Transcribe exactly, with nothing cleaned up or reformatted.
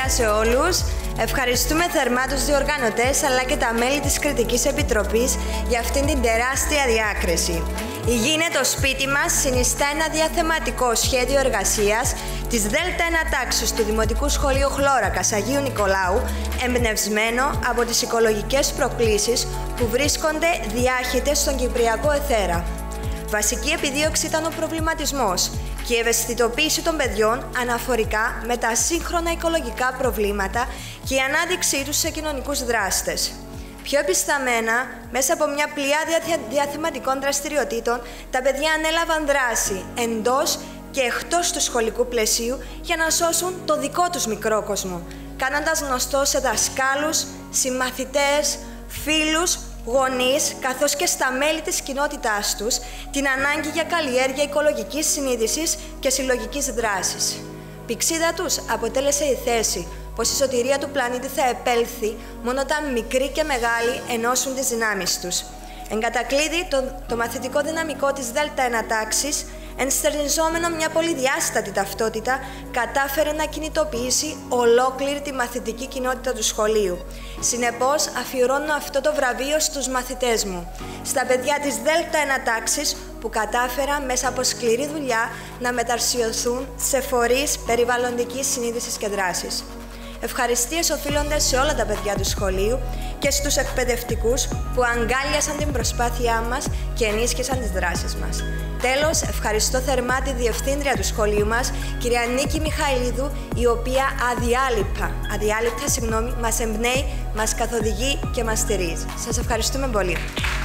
Καλημέρα σε όλους. Ευχαριστούμε θερμά τους διοργανωτές αλλά και τα μέλη της Κριτικής Επιτροπής για αυτήν την τεράστια διάκριση. Η Γη είναι το σπίτι μας συνιστά ένα διαθεματικό σχέδιο εργασίας της Δέλτα ένα τάξης του Δημοτικού Σχολείου Χλώρακας Αγίου Νικολάου, εμπνευσμένο από τις οικολογικές προκλήσεις που βρίσκονται διάχυτες στον Κυπριακό εθέρα. Βασική επιδίωξη ήταν ο προβληματισμός και η ευαισθητοποίηση των παιδιών αναφορικά με τα σύγχρονα οικολογικά προβλήματα και η ανάδειξή τους σε κοινωνικούς δράστες. Πιο επισταμένα, μέσα από μια πλειάδα διαθεματικών δραστηριοτήτων, τα παιδιά ανέλαβαν δράση εντός και εκτός του σχολικού πλαισίου για να σώσουν το δικό τους μικρό κόσμο, κάνοντας γνωστό σε δασκάλους, συμμαθητές, φίλους, γονείς, καθώς και στα μέλη της κοινότητάς τους, την ανάγκη για καλλιέργεια οικολογικής συνείδησης και συλλογικής δράσης. Πηξίδα τους αποτέλεσε η θέση πως η σωτηρία του πλανήτη θα επέλθει μόνο όταν μικροί και μεγάλοι ενώσουν τις δυνάμεις τους. Εν κατακλείδη, το, το μαθητικό δυναμικό της Δέλτα ένα τάξης, ενστερνιζόμενο μια πολυδιάστατη ταυτότητα, κατάφερε να κινητοποιήσει ολόκληρη τη μαθητική κοινότητα του σχολείου. Συνεπώς, αφιερώνω αυτό το βραβείο στους μαθητές μου, στα παιδιά της Δέλτα ένα τάξης που κατάφεραν μέσα από σκληρή δουλειά να μεταρσιωθούν σε φορείς περιβαλλοντικής συνείδησης και δράσης. Ευχαριστίες οφείλονται σε όλα τα παιδιά του σχολείου και στους εκπαιδευτικούς που αγκάλιασαν την προσπάθειά μας και ενίσχυσαν τις δράσεις μας. Τέλος, ευχαριστώ θερμά τη Διευθύντρια του σχολείου μας, κυρία Νίκη Μιχαηλίδου, η οποία αδιάλειπτα, αδιάλειπτα συγγνώμη, μας εμπνέει, μας καθοδηγεί και μας στηρίζει. Σας ευχαριστούμε πολύ.